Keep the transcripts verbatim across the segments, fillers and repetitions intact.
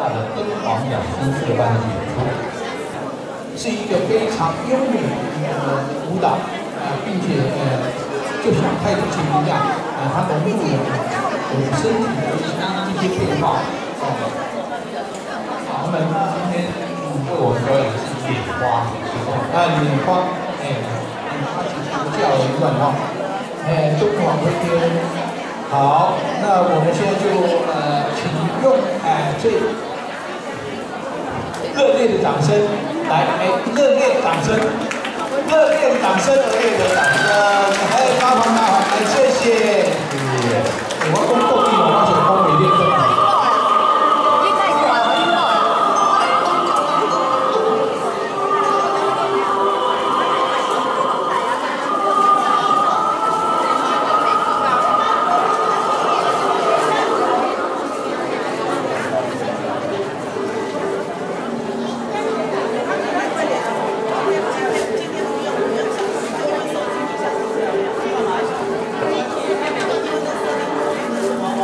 大的敦煌养生社班的演出，是一个非常优美的一个舞蹈，呃，并且呃，就像太极拳一样，呃，它融入了我们身体的一些变化。哦，好，那么今天为我们表演的是莲花，啊，莲花，哎，莲花其实不叫一段哦，哎，敦煌回天。 好，那我们现在就呃，请用哎、呃、最热烈的掌声来，哎，热烈掌声，热烈的掌声，热烈的掌声，哎，大方大方，哎，谢谢，谢谢，我公共地方而且公美练功。 好。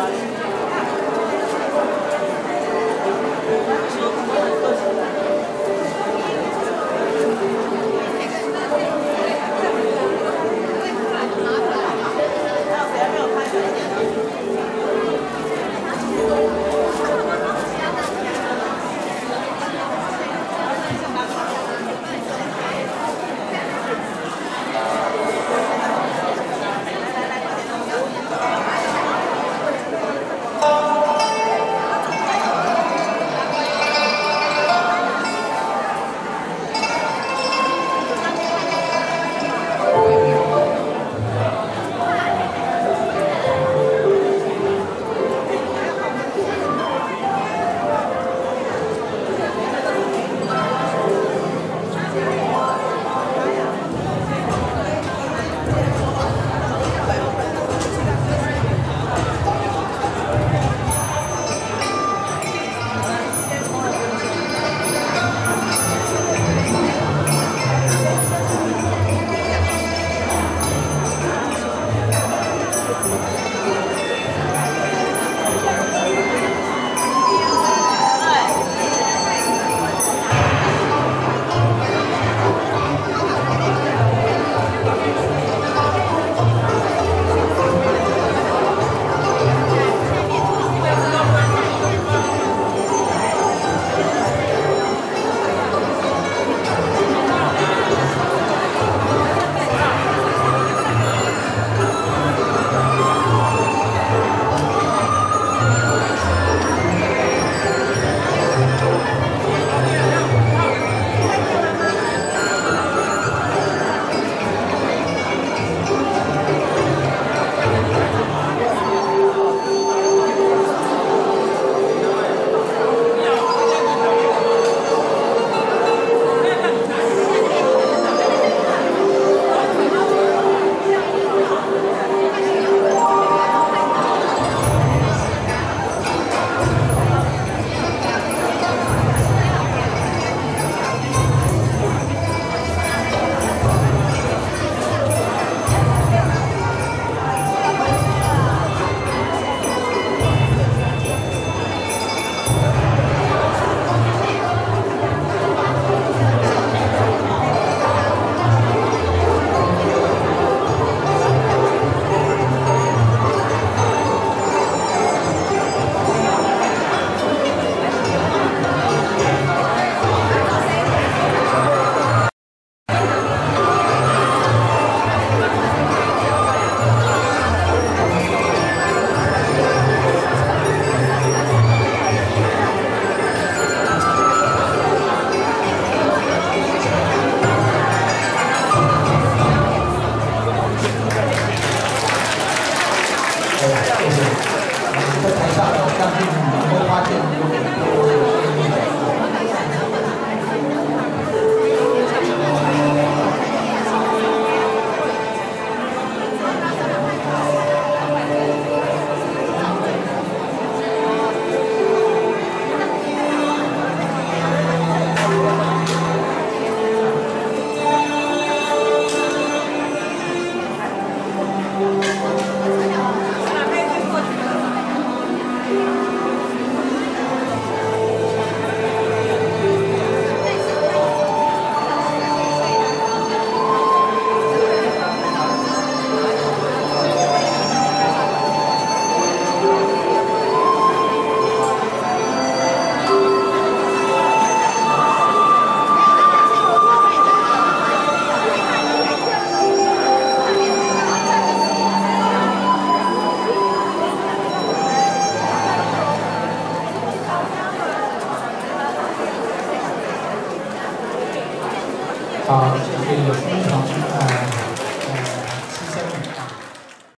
好，谢谢非常呃。